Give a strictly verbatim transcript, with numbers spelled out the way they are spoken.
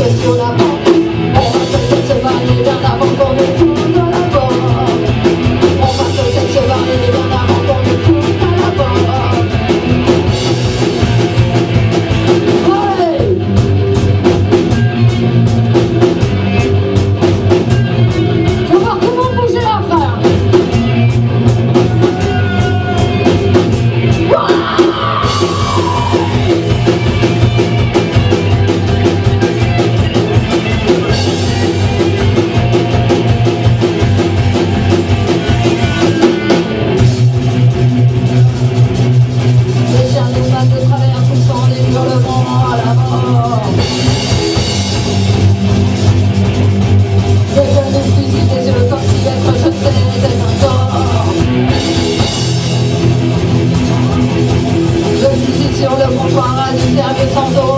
que sur la porte. On va peut-être se marier bien avant qu'on ne foute à la porte. On va peut-être se marier bien avant qu'on ne foute à la porte. Ouais. Je veux voir tout le monde bouger là, frère. Sur le comptoir à du service sans eau.